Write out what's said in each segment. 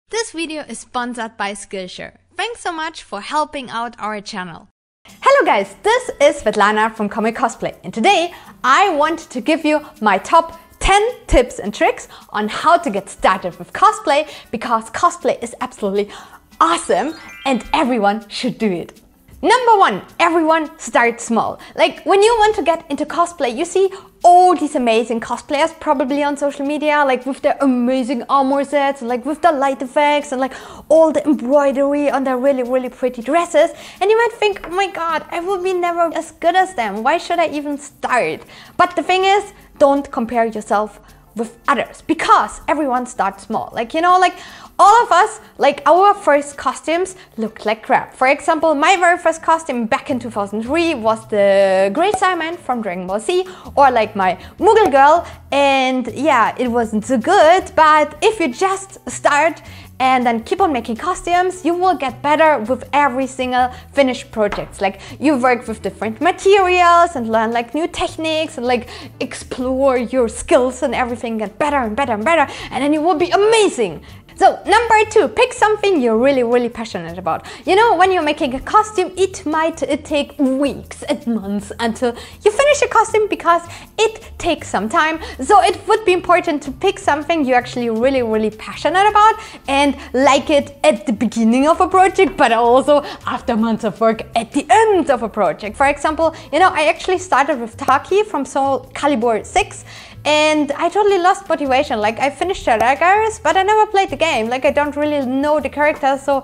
This video is sponsored by Skillshare. Thanks so much for helping out our channel. Hello guys, this is Svetlana from Cosplay, and today I want to give you my top 10 tips and tricks on how to get started with cosplay, because cosplay is absolutely awesome and everyone should do it. Number 1, everyone start small. Like when you want to get into cosplay, you see all these amazing cosplayers probably on social media, like with their amazing armor sets, like with the light effects and like all the embroidery on their really pretty dresses. And you might think, oh my god, I will be never as good as them. Why should I even start? But the thing is, don't compare yourself with others, because everyone starts small. Like, you know, like all of us, like our first costumes looked like crap. For example, my very first costume back in 2003 was the Grey Simon from Dragon Ball Z, or like my Moogle girl, and yeah, it wasn't so good, but if you just start and then keep on making costumes, you will get better with every single finished project. Like you work with different materials and learn like new techniques and like explore your skills and everything, get better and better and better, and then you will be amazing. So number 2, pick something you're really passionate about. You know, when you're making a costume, it might take weeks and months until you finish a costume, because it takes some time. So it would be important to pick something you're actually really passionate about and like it at the beginning of a project, but also after months of work at the end of a project. For example, you know, I actually started with Taki from Soul Calibur 6. And I totally lost motivation. Like I finished the daggers, but I never played the game. Like I don't really know the characters, so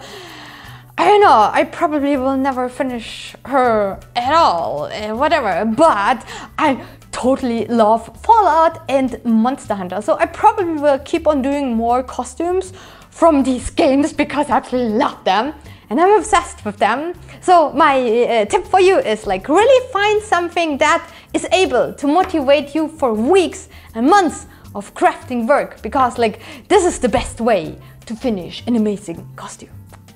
I don't know. I probably will never finish her at all, whatever. But I totally love Fallout and Monster Hunter, so I probably will keep on doing more costumes from these games because I absolutely love them. And I'm obsessed with them. So my tip for you is like really find something that is able to motivate you for weeks and months of crafting work, because like this is the best way to finish an amazing costume.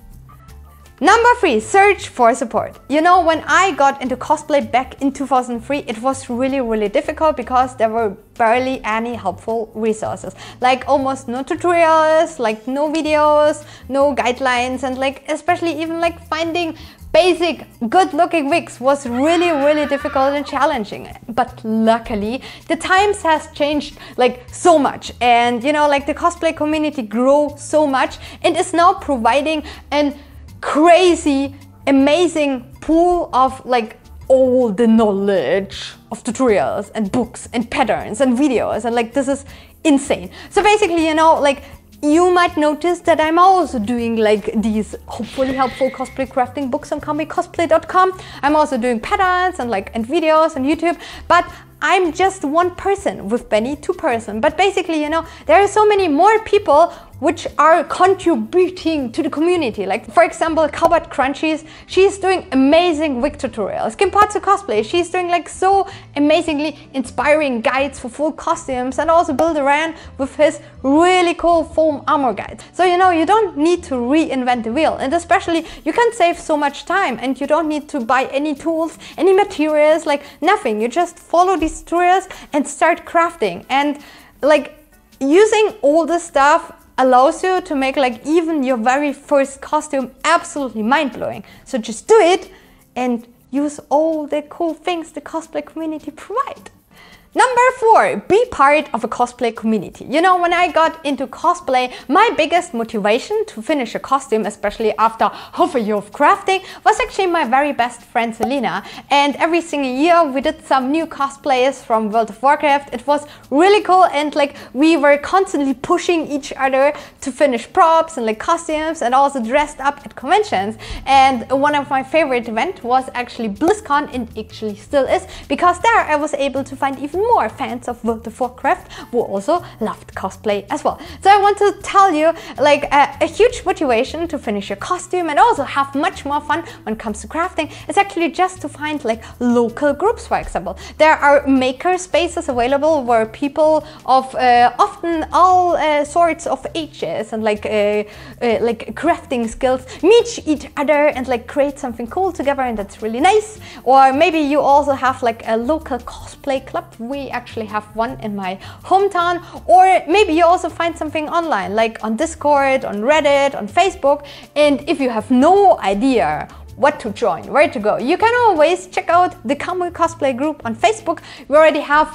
Number 3, search for support. You know, when I got into cosplay back in 2003, it was really difficult because there were barely any helpful resources. Like almost no tutorials, like no videos, no guidelines, and like especially even like finding basic good looking wigs was really difficult and challenging. But luckily the times has changed like so much, and you know, like the cosplay community grew so much and is now providing an crazy amazing pool of like all the knowledge of tutorials and books and patterns and videos, and like this is insane. So basically, you know, like you might notice that I'm also doing like these hopefully helpful cosplay crafting books on cosplay.com. I'm also doing patterns and like and videos on YouTube, but I'm just one person, with Benny 2 person. But basically, you know, there are so many more people which are contributing to the community. Like for example, Cowbird Crunchies, she's doing amazing wig tutorials. Kimpatsu Cosplay, she's doing like so amazingly inspiring guides for full costumes, and also Bill Duran with his really cool foam armor guides. So you know, you don't need to reinvent the wheel, and especially you can save so much time, and you don't need to buy any tools, any materials, like nothing. You just follow these tutorials and start crafting, and like using all this stuff allows you to make like even your very first costume absolutely mind-blowing. So just do it and use all the cool things the cosplay community provide. Number 4, be part of a cosplay community. You know, when I got into cosplay, my biggest motivation to finish a costume, especially after half a year of crafting, was actually my very best friend Selena. And every single year we did some new cosplays from World of Warcraft. It was really cool, and like we were constantly pushing each other to finish props and like costumes, and also dressed up at conventions. And one of my favorite events was actually BlizzCon, and actually still is, because there I was able to find even more fans of World of Warcraft who also loved cosplay as well. So I want to tell you, like a huge motivation to finish your costume and also have much more fun when it comes to crafting is actually just to find like local groups. For example, there are maker spaces available where people of often all sorts of ages and like crafting skills meet each other and like create something cool together, and that's really nice. Or maybe you also have like a local cosplay club we actually have one in my hometown, or maybe you also find something online, like on Discord, on Reddit, on Facebook. And if you have no idea what to join, where to go, you can always check out the Cosplay Cosplay group on Facebook. We already have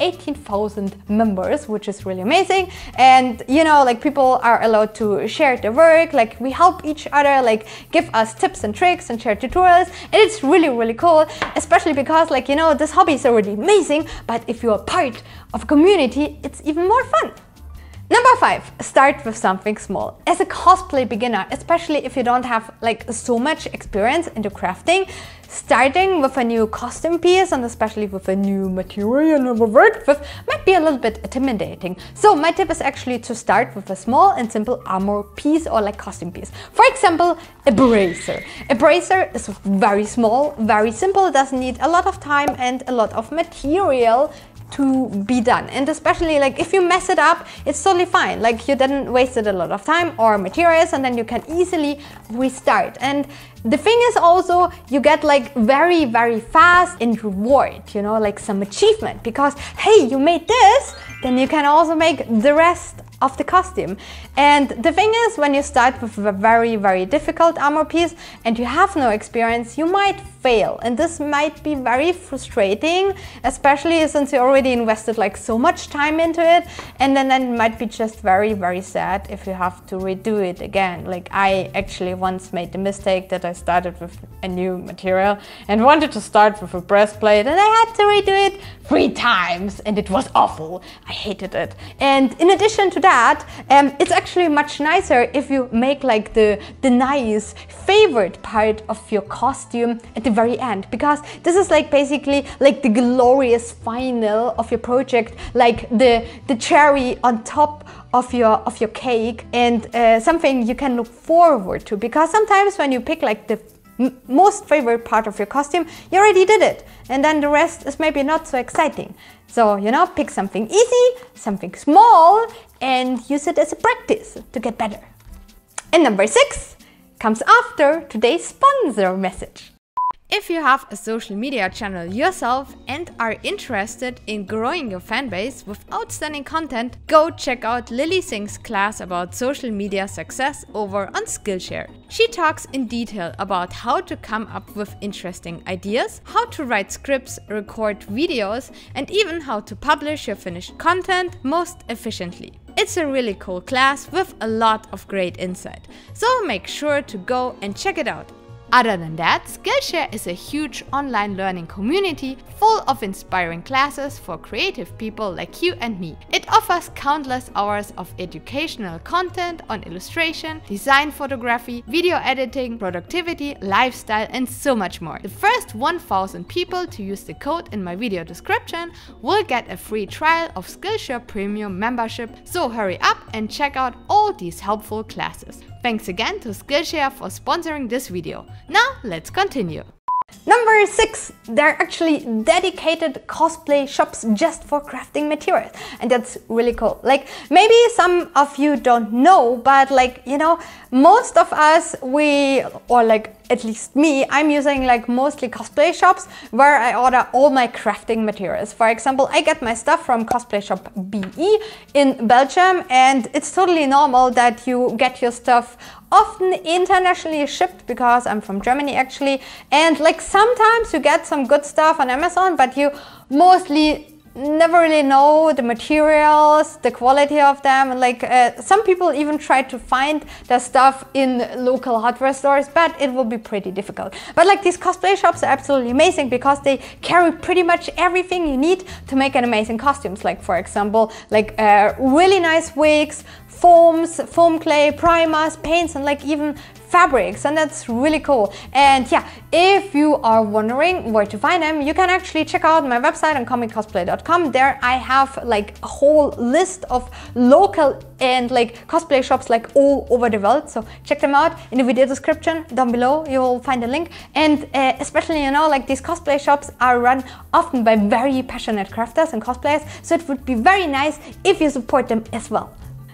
18,000 members, which is really amazing. And you know, like, people are allowed to share their work, like we help each other, like give us tips and tricks and share tutorials, and it's really, really cool, especially because, like, you know, this hobby is already amazing, but if you are part of a community, it's even more fun. Number 5, start with something small. As a cosplay beginner, especially if you don't have like so much experience into crafting, starting with a new costume piece and especially with a new material you never worked with might be a little bit intimidating. So my tip is actually to start with a small and simple armor piece or like costume piece. For example, a bracer. A bracer is very small, very simple, doesn't need a lot of time and a lot of material to be done. And especially like if you mess it up, it's totally fine. Like you didn't waste a lot of time or materials, and then you can easily restart. And the thing is also, you get like very, very fast and reward, you know, like some achievement, because hey, you made this, then you can also make the rest of the costume. And the thing is, when you start with a very, very difficult armor piece and you have no experience, you might fail, and this might be very frustrating, especially since you already invested like so much time into it, and then it might be just very, very sad if you have to redo it again. Like I actually once made the mistake that I started with a new material and wanted to start with a breastplate, and I had to redo it 3 times and it was awful. I hated it. And in addition to that, it's actually much nicer if you make like the nice favorite part of your costume at the very end, because this is like basically like the glorious final of your project, like the cherry on top of your cake, and something you can look forward to, because sometimes when you pick like the most favorite part of your costume, you already did it, and then the rest is maybe not so exciting. So, you know, pick something easy, something small, and use it as a practice to get better. And number 6 comes after today's sponsor message. If you have a social media channel yourself and are interested in growing your fanbase with outstanding content, go check out Lily Singh's class about social media success over on Skillshare. She talks in detail about how to come up with interesting ideas, how to write scripts, record videos, and even how to publish your finished content most efficiently. It's a really cool class with a lot of great insight, so make sure to go and check it out. Other than that, Skillshare is a huge online learning community full of inspiring classes for creative people like you and me. It offers countless hours of educational content on illustration, design photography, video editing, productivity, lifestyle, and so much more. The first 1,000 people to use the code in my video description will get a free trial of Skillshare Premium membership, so hurry up and check out all these helpful classes. Thanks again to Skillshare for sponsoring this video. Now let's continue. Number 6, there are actually dedicated cosplay shops just for crafting materials, and that's really cool. Like maybe some of you don't know, but like, you know, most of us, or like at least me, I'm using like mostly cosplay shops where I order all my crafting materials. For example, I get my stuff from cosplay shop BE in Belgium, and it's totally normal that you get your stuff often internationally shipped, because I'm from Germany actually, and like sometimes you get some good stuff on Amazon, but you mostly never really know the materials, the quality of them, and like some people even try to find their stuff in local hardware stores, but it will be pretty difficult. But like these cosplay shops are absolutely amazing because they carry pretty much everything you need to make an amazing costumes. Like for example, like really nice wigs, foams, foam clay, primers, paints, and like even fabrics, and that's really cool. And yeah, if you are wondering where to find them, you can actually check out my website on comiccosplay.com. There I have like a whole list of local and like cosplay shops like all over the world, so check them out. In the video description down below you will find a link. And especially, you know, like these cosplay shops are run often by very passionate crafters and cosplayers, so it would be very nice if you support them as well.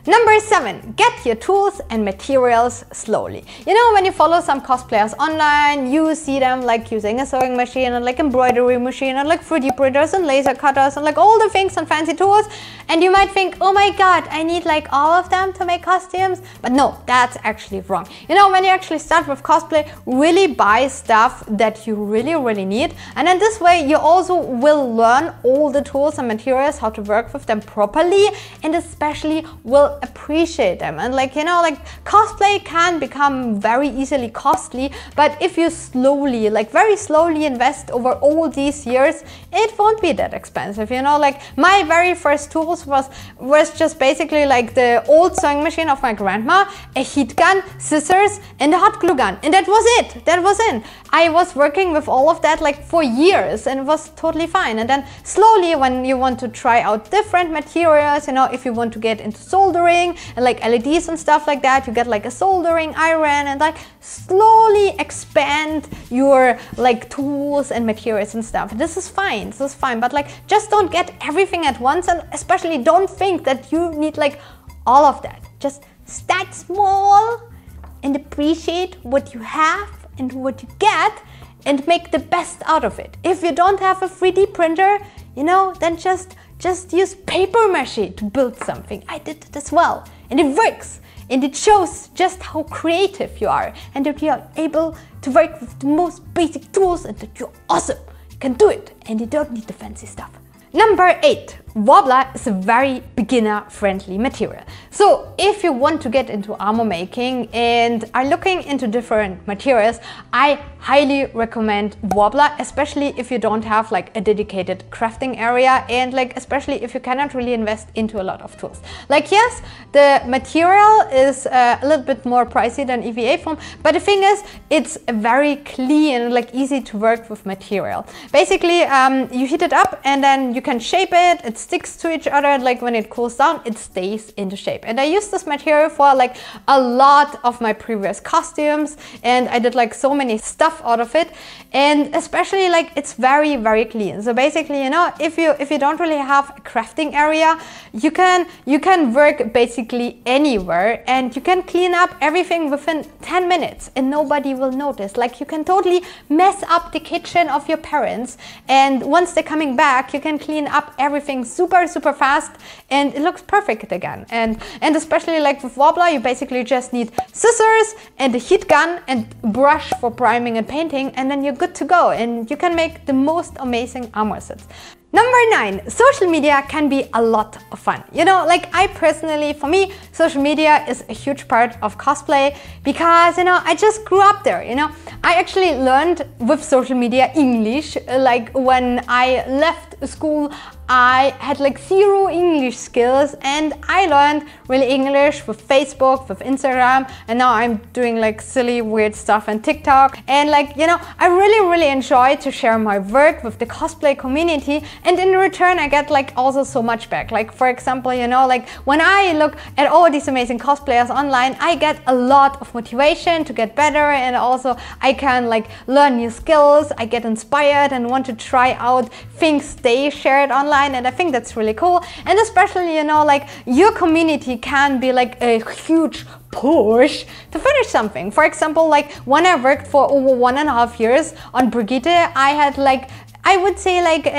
Number 7, get your tools and materials slowly. You know, when you follow some cosplayers online, you see them like using a sewing machine and like embroidery machine and like 3D printers and laser cutters and like all the things and fancy tools. And you might think, oh my god, I need like all of them to make costumes. But no, that's actually wrong. You know, when you actually start with cosplay, really buy stuff that you really need. And in this way, you also will learn all the tools and materials, how to work with them properly, and especially will appreciate them. And like, you know, like cosplay can become very easily costly, but if you slowly, like very slowly invest over all these years, it won't be that expensive. You know, like my very first tools was just basically like the old sewing machine of my grandma, a heat gun, scissors, and a hot glue gun. And that was it. That was it. I was working with all of that like for years and it was totally fine. And then slowly, when you want to try out different materials, you know, if you want to get into soldering and like LEDs and stuff like that, you get like a soldering iron and like slowly expand your like tools and materials and stuff. This is fine. This is fine. But like, just don't get everything at once, and especially don't think that you need like all of that. Just start small and appreciate what you have and what you get and make the best out of it. If you don't have a 3D printer, you know, then just use paper mache to build something. I did it as well, and it works. And it shows just how creative you are and that you are able to work with the most basic tools and that you're awesome. You can do it and you don't need the fancy stuff. Number 8, Wobbler is a very beginner-friendly material. So if you want to get into armor making and are looking into different materials, I highly recommend Wobbler, especially if you don't have like a dedicated crafting area and like especially if you cannot really invest into a lot of tools. Like yes, the material is a little bit more pricey than EVA foam, but the thing is, it's a very clean, like easy to work with material. Basically, you heat it up and then you can shape it. It sticks to each other, and like when it cools down, it stays into shape. And I used this material for like a lot of my previous costumes, and I did like so many stuff out of it. And especially like it's very clean. So basically, you know, if you don't really have a crafting area, you can work basically anywhere, and you can clean up everything within 10 minutes and nobody will notice. Like you can totally mess up the kitchen of your parents, and once they're coming back, you can clean up everything super fast and it looks perfect again. And especially like with Wobbler, you basically just need scissors and a heat gun and brush for priming and painting, and then you're good to go and you can make the most amazing armor sets. Number 9, social media can be a lot of fun. You know, like I personally, for me, social media is a huge part of cosplay because, you know, I just grew up there, you know. I actually learned with social media English, like when I left school, I had like 0 English skills, and I learned really English with Facebook, with Instagram, and now I'm doing like silly weird stuff on TikTok. And like, you know, I really enjoy to share my work with the cosplay community, and in return I get like also so much back. Like for example, you know, like when I look at all these amazing cosplayers online, I get a lot of motivation to get better, and also I can like learn new skills. I get inspired and want to try out things they shared online. And I think that's really cool. And especially, you know, like your community can be like a huge push to finish something. For example, like when I worked for over 1.5 years on Brigitte, I had like, I would say like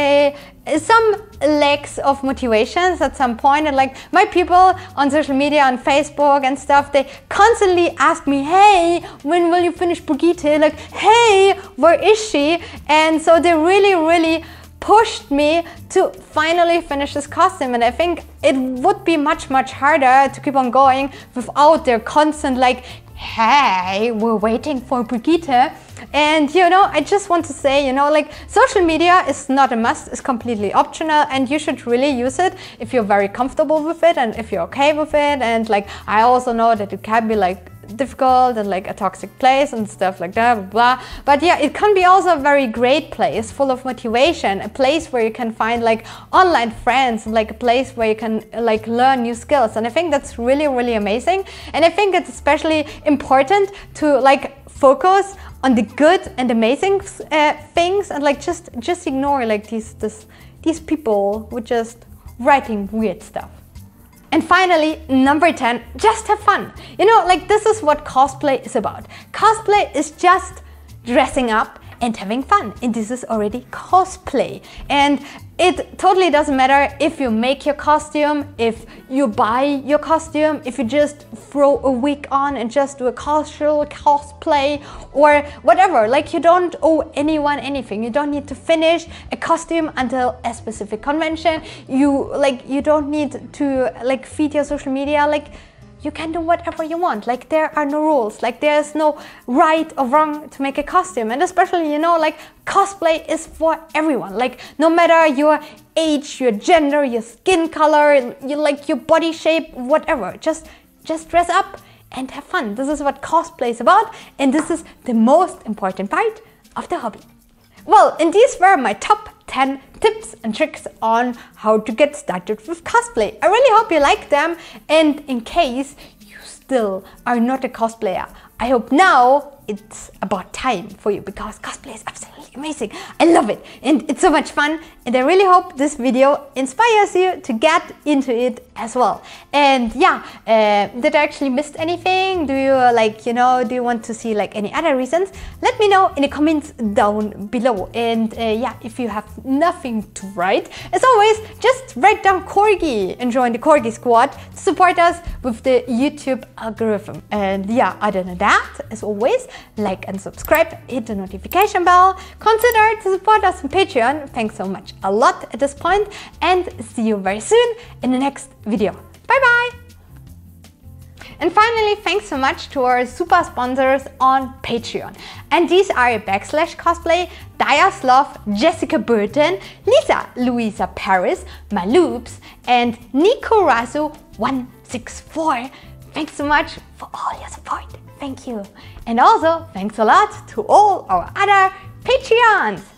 some lacks of motivations at some point, and like my people on social media, on Facebook and stuff, they constantly ask me, hey, when will you finish Brigitte? Like, hey, where is she? And so they really pushed me to finally finish this costume, and I think it would be much harder to keep on going without their constant like, hey, we're waiting for Brigitte. And you know, I just want to say, you know, like social media is not a must, it's completely optional, and you should really use it if you're very comfortable with it and if you're okay with it. And like I also know that it can be like difficult and like a toxic place and stuff like that, blah. But yeah, it can be also a very great place full of motivation, a place where you can find like online friends, and like a place where you can like learn new skills. And I think that's really amazing. And I think it's especially important to like focus on the good and amazing things, and like just ignore like these people who just writing weird stuff. And finally, number 10, just have fun. You know, like this is what cosplay is about. Cosplay is just dressing up and having fun. And this is already cosplay. And it totally doesn't matter if you make your costume, if you buy your costume, if you just throw a wig on and just do a casual cosplay or whatever. Like you don't owe anyone anything. You don't need to finish a costume until a specific convention. You don't need to like feed your social media. Like you can do whatever you want. Like there are no rules. Like there's no right or wrong to make a costume. And especially, you know, like cosplay is for everyone. Like no matter your age, your gender, your skin color, your body shape, whatever. Just dress up and have fun. This is what cosplay is about. And this is the most important part of the hobby. Well, and these were my top 10 tips and tricks on how to get started with cosplay. I really hope you like them, and in case you still are not a cosplayer, I hope now it's about time for you, because cosplay is absolutely amazing. I love it and it's so much fun, and I really hope this video inspires you to get into it as well. And yeah, did I actually missed anything? Do you do you want to see like any other reasons? Let me know in the comments down below. And yeah, if you have nothing to write, as always, just write down Corgi and join the Corgi squad to support us with the YouTube algorithm. And yeah, other than that, as always, like and subscribe, hit the notification bell, consider to support us on Patreon. Thanks so much a lot at this point, and see you very soon in the next video. Bye bye! And finally, thanks so much to our super sponsors on Patreon. And these are /cosplay, Diaslov, Jessica Burton, Lisa Louisa Paris, Maloops, and Nico Rasu 164. Thanks so much for all your support. Thank you. And also, thanks a lot to all our other Patreons.